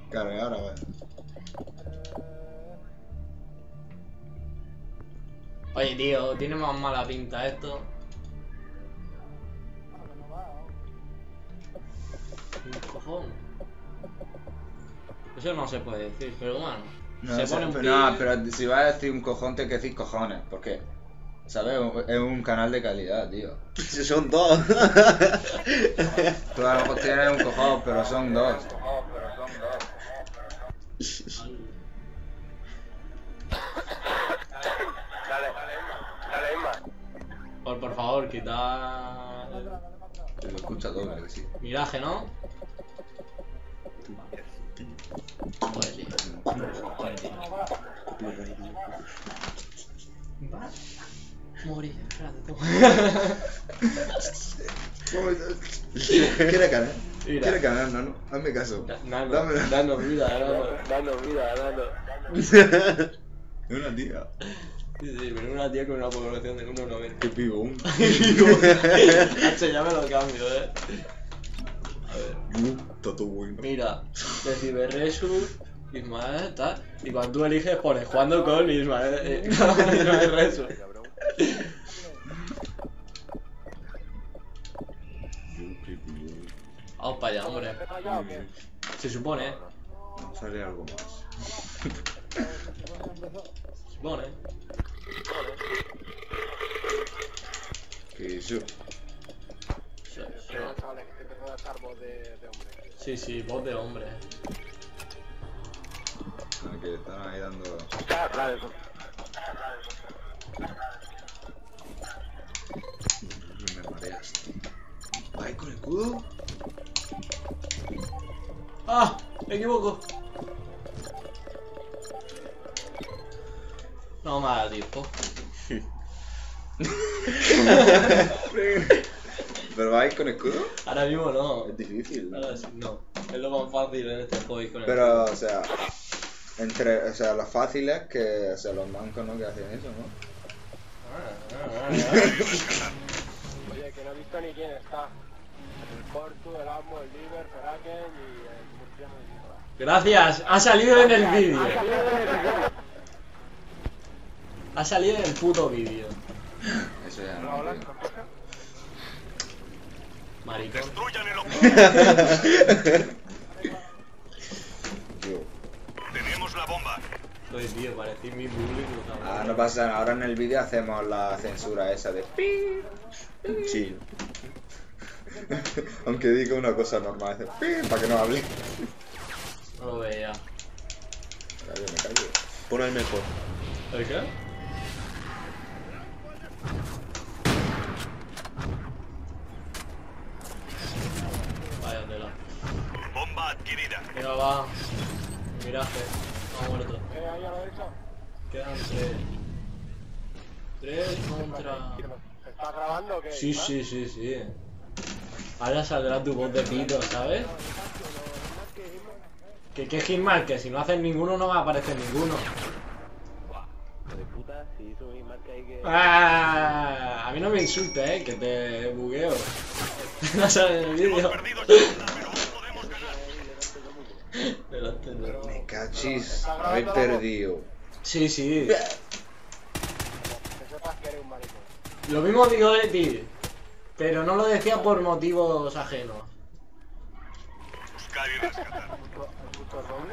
Cargar ahora. Oye, tío, tiene más mala pinta esto. Un cojón. Eso no se puede decir, pero bueno. No, se pone un no, pi... pero si vas a decir un cojón, te hay que decir cojones. Porque, ¿sabes? Es un canal de calidad, tío. Si son dos. Tú a lo mejor tienes un cojón, pero son dos. Dale, Emma. Por favor, quita... Te lo escucha doble, que sí. Miraje, ¿no? Joder, tío. Joder, tío. Va a morir, espérate tú. ¿Quiere ganar? Mira. ¿Quiere ganar, Nano? Hazme caso. Nano, Dámelo. danos vida, danos. Danos vida, danos. Es una tía. Sí, sí, pero una tía con una población de 1,90. Qué pibón. Hacho, ya me lo cambio, A ver. Está todo bueno. Mira, recibe Resus, Ismael, tal. Y cuando tú eliges pones jugando con Ismael, Ismael Resus. Vamos para allá, hombre. Se supone, Sale algo más. se supone. ¿Qué hizo? Chavales, que te empezó a dar voz de hombre. Sí, sí, voz de hombre. Que están ahí dando. Me mareas. ¿Vais con escudo? ¡Ah! Me equivoco. No me da tiempo. ¿Pero vais con escudo? Ahora mismo no. Es difícil, ¿no? Ahora sí, no. Es lo más fácil en este juego ir con el Pero, o sea, los fáciles que, o sea, los mancos, ¿no? Que hacen eso, ¿no? Oye, que no he visto ni quién está. El Portu, el Amo, el Liber, Feraken y el Murciano de Nicola. Gracias, ha salido en el vídeo. Ha salido en el puto vídeo. Eso ya no. Hola, Tío. Maricón. Destruyan el Tío. Tenemos la bomba. Oye, tío, parecía mi público. Ah, no pasa nada. Ahora en el vídeo hacemos la censura esa de pi. Sí. Aunque diga una cosa normal, hace pi para que no hable. No lo veía. Yo me callo. Pon el mejor. ¿El qué? Vaya tela. Bomba adquirida. Venga, va. Miraje. Ha muerto. ahí a la derecha. Quedan 3. 3 contra... ¿Se está grabando o qué? Sí, sí, sí, sí. Ahora saldrá tu voz de pito, ¿sabes? Que Hitmark, que si no haces ninguno no va a aparecer ninguno. De puta, si hizo mi marca ahí que... Ah, a mí no me insultes, que te bugueo. No sale en el vídeo. Hemos perdido segunda, pero aún podemos ganar. Delante no. Me cachis. Habéis perdido. Sí, sí. Que sepas que eres un maricón. Lo mismo digo de ti. Pero no lo decía por motivos ajenos. Buscar y rescatar. ¿Puntos dobles?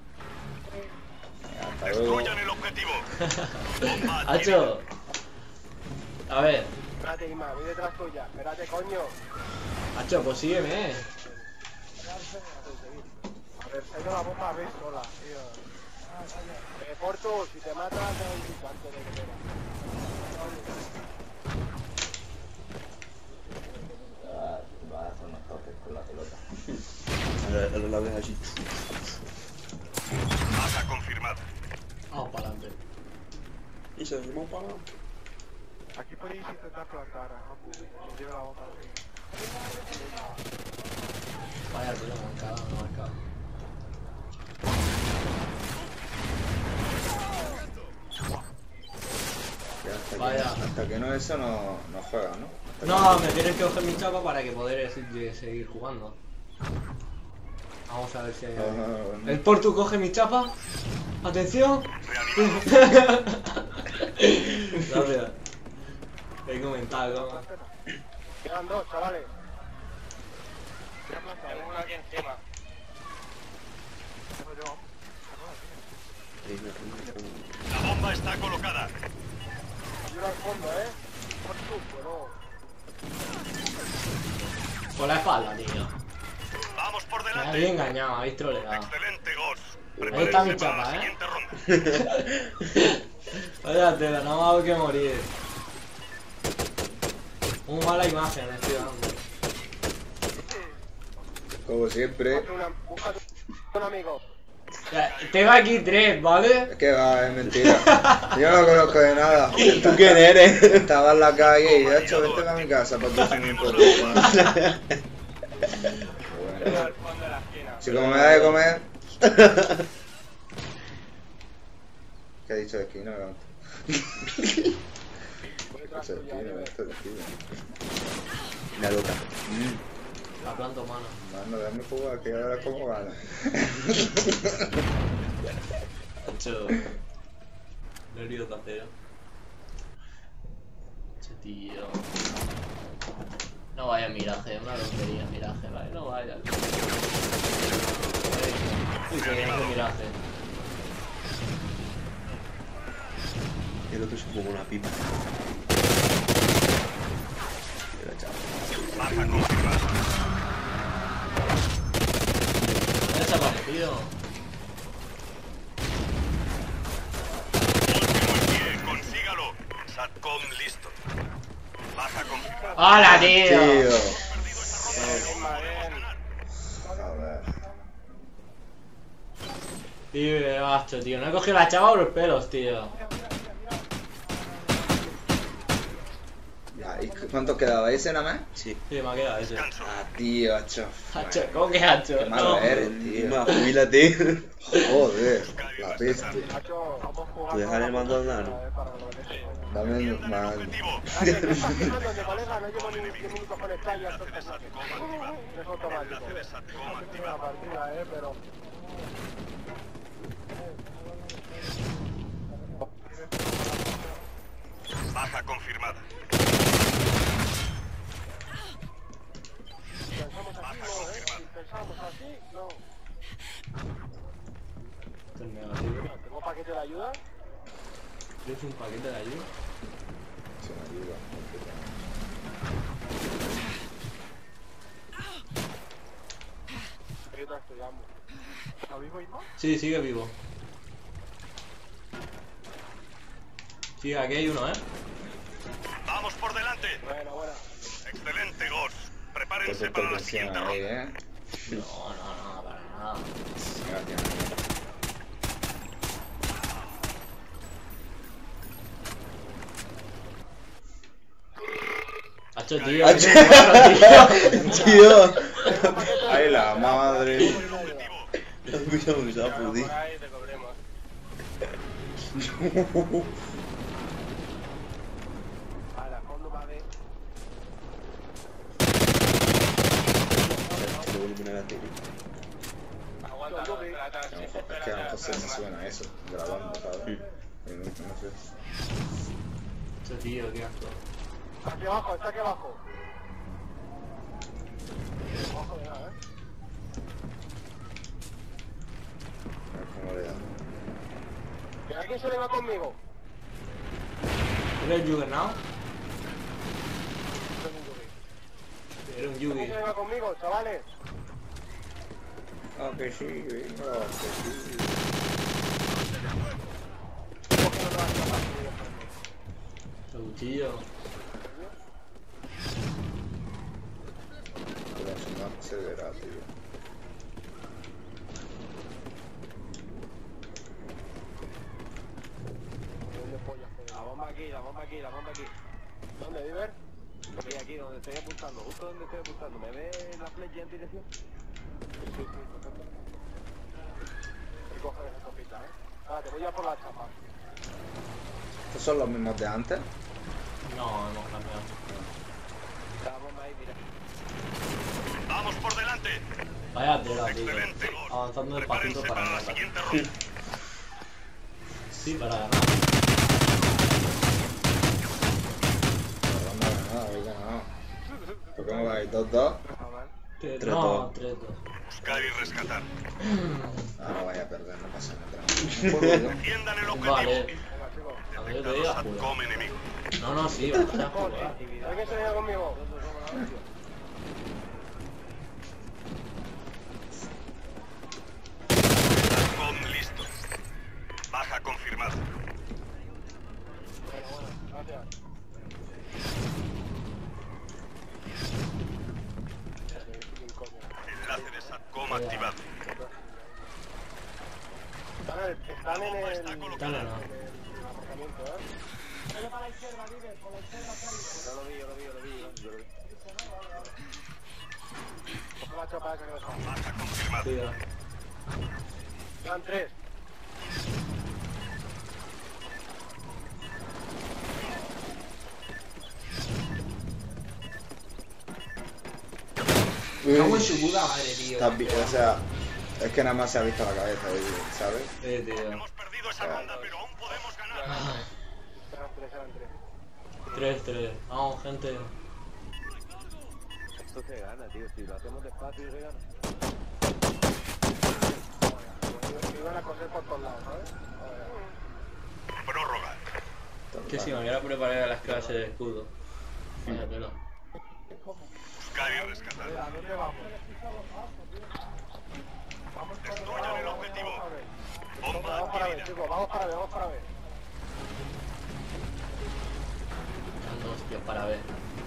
Hasta luego. Destruyan el objetivo. Bomba adquirida. Hacho. A ver. Espérate, Ima, voy detrás tuya. Espérate, coño. Hacho, pues sígueme. A ver, he ido la bomba a ver sola, tío. Portu, si te matas, te doy un antes de que te vayas. Va a hacer unos toques con la pelota. Ahora la ves allí. Baja confirmada. Vamos para adelante. Y se sumó para... Aquí podéis intentar plantar a Hambu. Nos lleva la bomba. Vaya tela marcada, no marcada. Vaya. Hasta que no eso no juega, ¿no? No, me tienes que coger mi chapa para que poder seguir jugando. Vamos a ver si hay Ah, algo. no. El Portu coge mi chapa. Atención. Gracias. He comentado. Quedan dos, chavales. Tengo uno aquí encima. La bomba está colocada. Hay uno al fondo, Por tu, Por la espalda, tío. Vamos por Me delante. había engañado, habéis troleado. Excelente, Ghost. Ahí está mi Prepárense para chapa, la ¿eh? siguiente ronda. Vaya tela, no me hago que morir. Muy mala imagen estoy dando. Como siempre. Búscate un amigo. Ya, tengo aquí 3, ¿vale? Es que va, es mentira. Yo no conozco de nada. ¿Tú quién eres? Estaba en la calle y de hecho vente a mi casa para que se me importe. Tengo al fondo de la esquina. Si como me da de comer. ¿Qué ha dicho de esquina? Voy tras Esto es tuya, esquina, Oliver. esto es esquina. La loca. La planto mano. Mano, déjame jugar, que ya verás cómo gana. Hecho. Nervios de acero. Che tío. No vaya miraje, una tontería miraje, vale, no vaya. Uy, se viene ese miraje. El otro se fumó una pipa. Era chavo. Baja confirmada. ¿Qué ha desaparecido? Último en pie, consígalo. Satcom listo. Baja confirmada. ¡Hola, tío! Tío. Bien. Joder. Tío, qué gasto, tío. No he cogido la chava por los pelos, tío. Ya, ¿y cuánto quedaba? ¿Ese nada más? Sí. Sí, me ha quedado ese. Descanso. Ah, tío, hacho. Hacho, ¿cómo que hacho? Qué malo No. eres, Encima, tío. jubílate. Joder, la bestia. Macho, vamos jugando. ¿Tú dejas el mando andar? Para que lo dejes. Dame el mano. Objetivo. De colega, no llevo ni 10 minutos con el play y ya estoy pensando. Es automático. Enlace de Satcom Una activado. partida, pero... Baja confirmada. Pensamos así, no, Si pensamos así, no. Esto es negativo. ¿Tengo paquete de ayuda? ¿Tienes un paquete de ayuda? Se me ayuda. Ahorita estudiamos. ¿Está vivo, Isma? Sí, sigue vivo. Sí, aquí hay uno, ¿eh? Vamos por delante. Buena, buena. Excelente, Ghost. Pues Prepárense esto para la presión siguiente ahí, ronda. No, para nada. Gracias. Hacho, tío. Hacho. qué malo, tío. Tío. Ay, la madre. Mira, me se va a fudir. Por ahí te cobremos. Vale, a fondo va a ver. Se vuelve una batería. Aguanta, no, espérate, A lo mejor, es que a lo mejor se me suena eso, grabando, ¿sabes? No sé. Hacho, tío, qué asco. Aquí abajo, está aquí abajo. Abajo de nada, A ver cómo le da. Que alguien se venga conmigo. ¿Eres Juggernaut? Eres un ¿Alguien Yugi. se venga conmigo, chavales? Ah, que sí, venga, que sí. Coge no te vas a escapar, tío. El cuchillo. Pero si no, se verá, tío. La bomba aquí, la bomba aquí, la bomba aquí. ¿Dónde, Diver? Aquí, aquí, donde estoy apuntando, justo donde estoy apuntando. ¿Me ve la flecha en dirección? Sí, perfecto. Y coge esa copita, Te voy a por la chapa. ¿Estos son los mismos de antes? No, hemos cambiado. La bomba ahí, mira. Vamos por delante. Vaya tela, tío. Excelente. Avanzando despacito Prepárense para para la ganar. siguiente ronda. Sí, para ganar. No, no, habéis ganado. ¿Por cómo vais? ¿2-2? Tres, No, dos. 3-2. Buscar y rescatar. Ah, no vaya a perder, no pasa nada. Defiendan el objetivo. Vale. Cuando yo te diga, Detectado juega. SATCOM enemigo. No, sí, vamos a jugar. ¿Alguien se viene conmigo? SATCOM listo. Baja confirmada. Gracias. Enlace de SATCOM activado. Están en el Dale, no. aparcamiento, ¿eh? Yo lo vi. Coge la chapa esa que nos ha. Baja confirmada. Cuidado. Quedan 3. Cago en su puta madre, tío. O sea, es que nada más se ha visto la cabeza, ¿sabes? Tío. Hemos perdido esa ronda, pero aún podemos ganar. Eran 3. 3-3. Vamos, gente. Esto se gana, tío. Si lo hacemos despacio, se gana. Iban a coser por todos lados, ¿sabes? Prórroga. Que si me hubiera preparado las clases de escudo. Vaya tela. Buscar y rescatar. ¿A dónde vamos? Destruyan el objetivo. Bomba Vamos para ver, adquirida. chicos. Vamos para ver. Dando hostias para ver.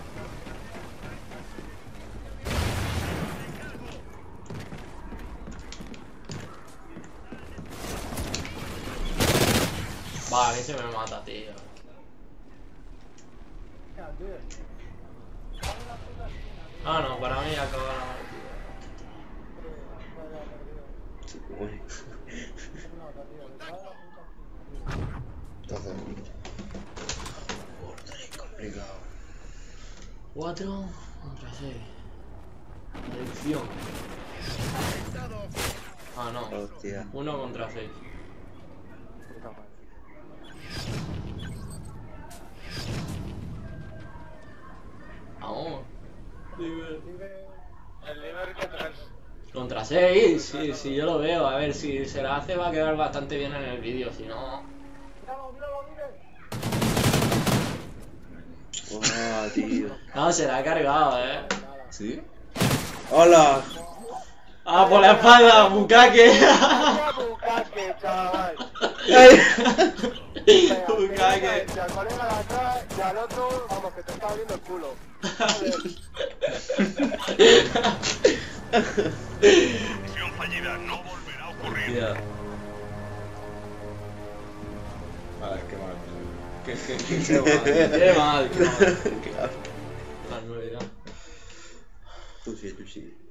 Va, a mí se me mata, tío. Ah, no, para mí acaba la partida. Sí, bueno. Entonces, es complicado. 4 contra 6. Adicción. Ah, no. Hostia. 1 contra 6. Vamos. El nivel que traes. Contra 6, sí, yo lo veo. A ver, si se la hace va a quedar bastante bien en el vídeo, si no... Oh, tío. No, se la ha cargado, ¿Sí? ¡Hola! ¡Ah, por la espalda, Bukake! Bucaque, chaval. Bukake. Y al colega de atrás y al otro, vamos, que te está abriendo el culo. Misión fallida. No volverá a ocurrir. Tío. Vale, qué mal. Qué mal. Qué mal. Las 9 ya. Tú sí.